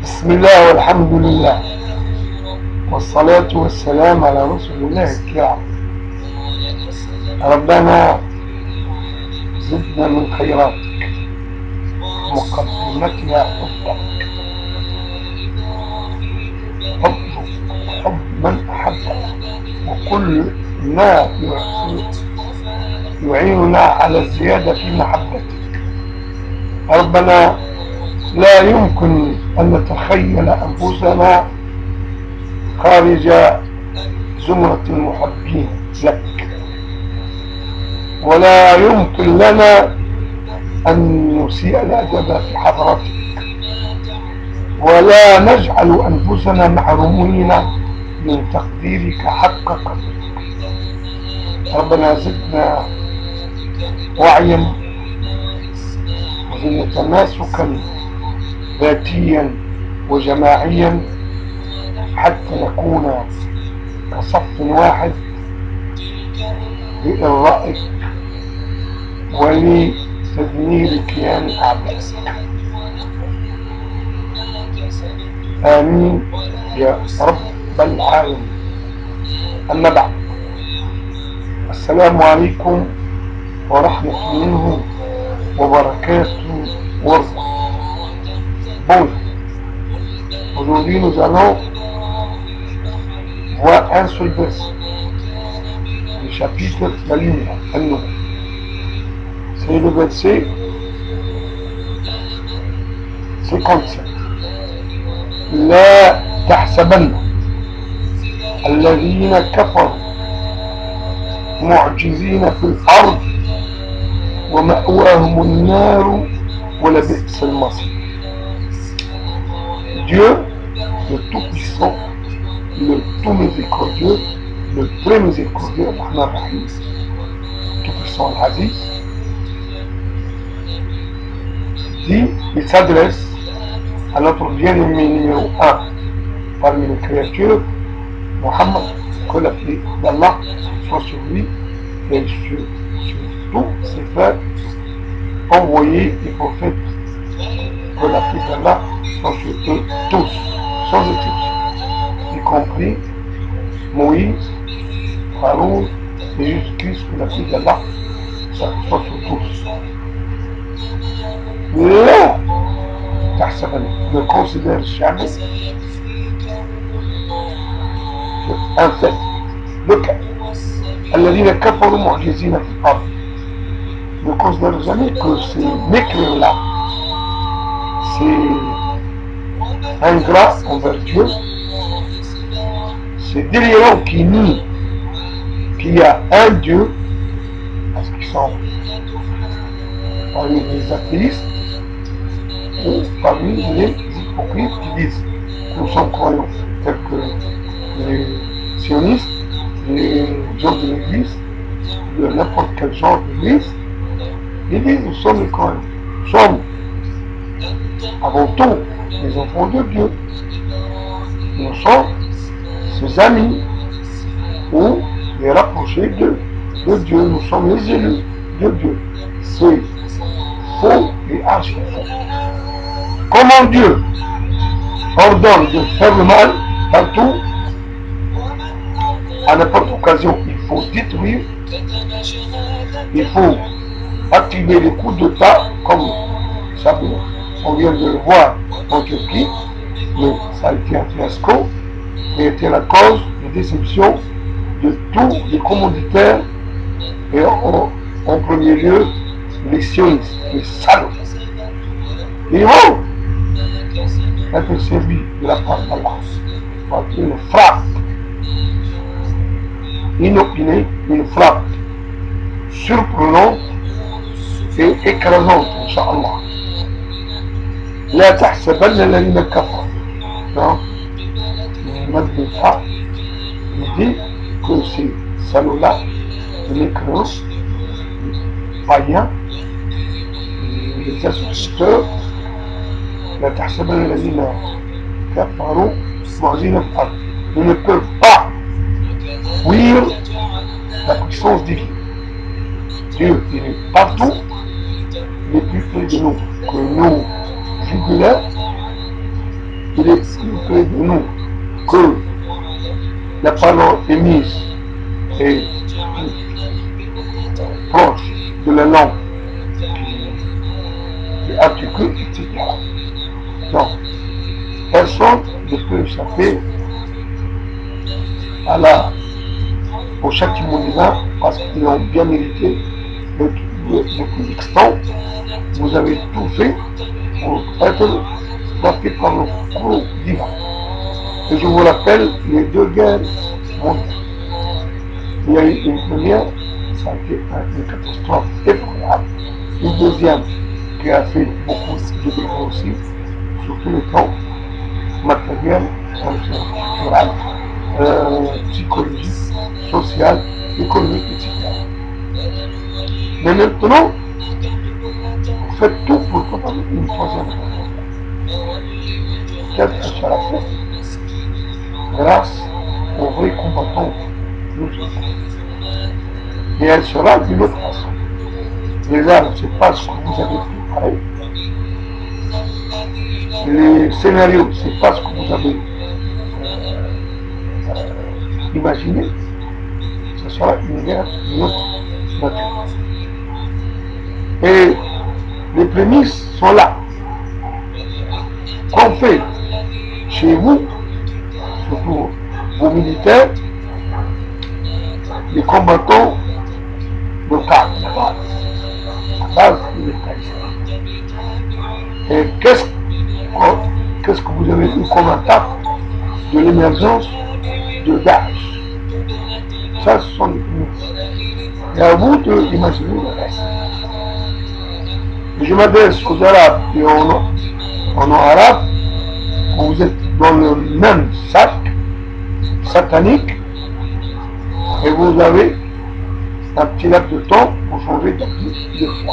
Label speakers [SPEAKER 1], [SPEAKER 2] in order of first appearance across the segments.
[SPEAKER 1] بسم الله والحمد لله والصلاة والسلام على رسول الله الكرام. ربنا زدنا من خيراتك مقدمتها حب من أحبك وكل ما يعيننا على الزيادة في محبتك. ربنا لا يمكن أن نتخيل أنفسنا خارج زمرة المحبين لك، ولا يمكن لنا أن نسيء الأدب في حضرتك، ولا نجعل أنفسنا محرومين من تقديرك حق قدرك. ربنا زدنا وعيا وزدنا تماسكا ذاتيا وجماعيا حتى نكون كصف واحد لإرضائك ولتدمير كيان أعدائك. آمين يا رب العالمين. أما بعد، السلام عليكم ورحمة الله وبركاته ورحمة. Bon, aujourd'hui nous allons voir un seul verset du chapitre La Lumière, An-Nur. C'est le verset 57. لا تحسبن الذين كفروا معجزين في الأرض ومأواهم النار ولبئس المصير. Dieu, le Tout-Puissant, le Tout-Miséricordieux, le très miséricordieux, Tout-Puissant Al-Aziz, dit, il s'adresse à notre bien-aimé numéro 1 parmi les créatures, Mohammed, que la paix d'Allah soit sur lui et sur tous ses frères envoyés des prophètes, que la paix d'Allah soit sur eux tous, sans exception, y compris Moïse, Haroun et Jésus-Christ, que la paix d'Allah soit sur tous. Là, ne considère jamais un fait, le cas. الذين كفروا معجزين في الأرض. Ne considère jamais que ces mécréants-là, c'est ingrat envers Dieu, c'est délirant qui nie qu'il y a un Dieu, parce qu'ils sont parmi les athéistes ou parmi les hypocrites qui disent que nous sommes croyants, tels que les sionistes, les gens de l'église, de n'importe quel genre d'église. Ils disent nous sommes les croyants, nous sommes avant tout les enfants de Dieu, nous sommes ses amis ou les rapprochés de Dieu, nous sommes les élus de Dieu. C'est faux et archi faux. Comment Dieu ordonne de faire le mal partout, à n'importe occasion, il faut détruire, il faut activer les coups d'État, comme ça, on vient de le voir en Turquie, mais ça a été un fiasco et a été la cause de déception de tous les commanditaires et en premier lieu les sionistes, les salauds. Ils vont être servis de la part d'Allah par une frappe inopinée, une frappe surprenante et écrasante, Inch'Allah. لا تحسبن الذين كفروا. Donc, il dit que ces salauds-là, les mécréants, les païens, les associateurs, لا تحسبن الذين كفروا معجزين في الأرض. Ils ne peuvent pas fuir la puissance divine. Dieu, il est partout, il est plus près de nous que nous jugulaires, il discuter de nous que la parole émise est proche de la langue qui est articulée, etc. Donc, personne ne peut échapper au châtiment divin parce qu'ils ont bien mérité depuis X temps. Vous avez tout fait pour être battu par le flot divin. Et je vous rappelle les deux guerres mondiales. Il y a eu une première, ça a été une catastrophe effroyable. Une deuxième qui a fait beaucoup de dégâts aussi, sur tous les plans, matériel, culturel, psychologique, social, économique, etc. Mais maintenant, vous faites tout pour préparer une troisième guerre. Qu'est-ce que ça a fait? Grâce aux vrais combattants nous autres. Et elle sera d'une autre façon. Déjà, je ne sais pas ce que vous avez préparé. Les scénarios, ce n'est pas ce que vous avez imaginé. Ce sera une guerre d'une autre nature. Et les prémices sont là. Qu'on fait chez vous, surtout vos militaires, les combattants locaux, la base de l'État. Et qu'est-ce que vous avez eu comme attaque de l'émergence de Daesh? Ça, ce sont les prémices. Et à vous d'imaginer le reste. Je m'adresse aux Arabes et aux non-Arabes. Vous êtes dans le même sac satanique et vous avez un petit laps de temps pour changer d'avis de foi.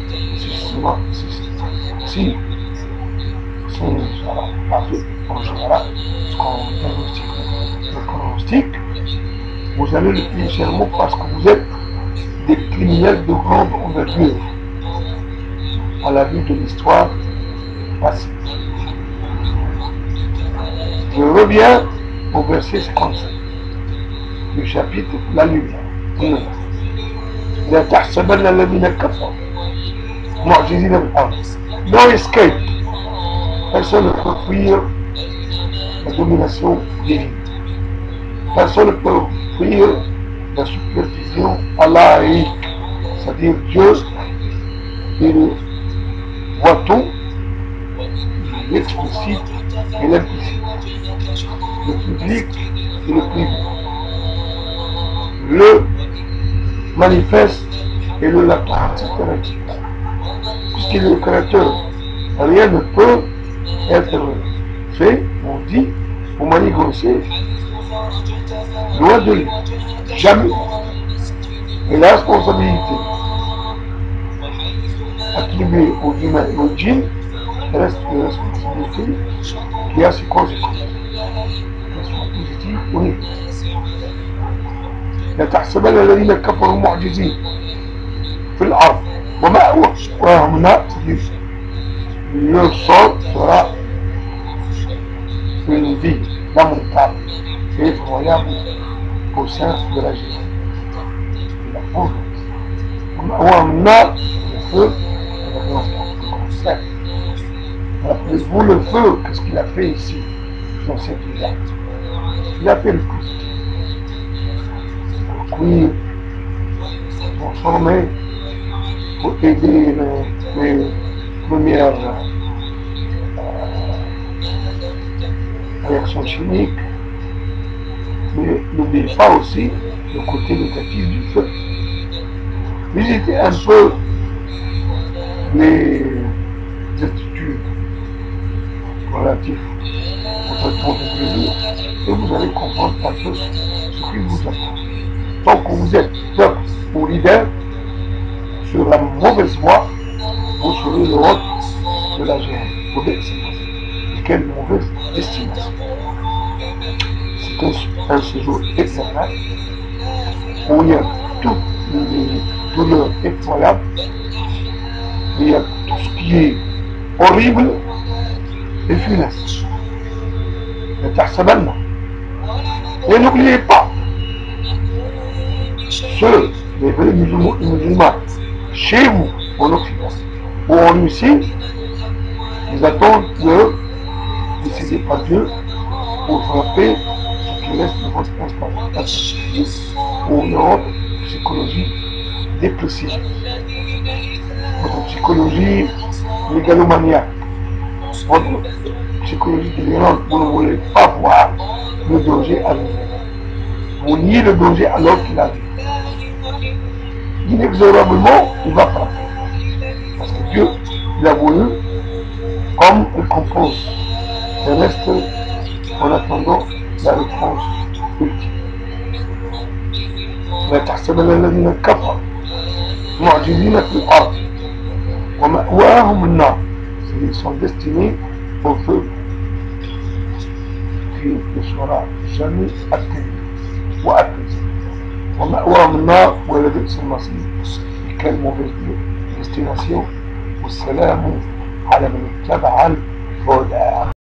[SPEAKER 1] Si on ne sera pas fait, on sera ce qu'on pronostic, vous allez le payer chèrement parce que vous êtes des criminels de grande envergure à la vue de l'histoire passée. Je reviens au verset 57 du chapitre La Lumière. لا تحسبن الذين كفروا معجزين في الأرض. No escape. Personne ne peut fuir la domination divine. Personne ne peut fuir la supervision allahaique. C'est-à-dire Dieu, il voit tout, l'explicite et l'implicite, le public et le privé, le manifeste et le latent, etc. Puisqu'il est le créateur, rien ne peut être fait, on dit, ou manigancé, loin de lui, jamais. Et la responsabilité attribuée aux humains et aux djinns reste une responsabilité qui a ses conséquences, qu'elles soient positives ou négatives. لا تحسبن الذين كفروا معجزين في الأرض ومأواهم النار. Le sol sera une vie lamentable et effroyable au sein de la vie. La pauvreté. ومأواهم النار, le feu, rappelez-vous le feu, qu'est-ce qu'il a fait ici dans cette vie-là? Il a fait le positif. Puis transformer pour aider les premières réactions chimiques, mais n'oubliez pas aussi le côté négatif du feu. Visitez un peu les études relatives au traitement des plaisirs et vous allez comprendre un peu ce qui vous attend. Tant que vous êtes peuple ou leader sur la mauvaise voie, vous serez le hôte de la GM. Mauvaise destination. Et quelle mauvaise destination. C'est un séjour éternel où il y a toutes les douleurs effroyables, il y a tout ce qui est horrible et funeste. Et n'oubliez pas, ceux, les vrais musulmans, chez vous, en Occident, ou en Russie, ils attendent de décider par Dieu pour frapper ce qui reste de votre instant. Pour notre psychologie dépressive, votre psychologie mégalomaniaque, votre psychologie délirante, vous ne voulez pas voir le danger arriver. Vous niez le danger alors qu'il arrive. Inexorablement, il va frapper. Parce que Dieu, il a voulu, comme il compose le reste en attendant la réponse ultime. لا تحسبن الذين كفروا معجزين في الأرض ومأواهم النار. Ils sont destinés au feu qui ne sera jamais atteint ou apaisé. ومأواهم النار ولبئس المصير. Quelle mauvaise destination. والسلام على من اتبع الهدى.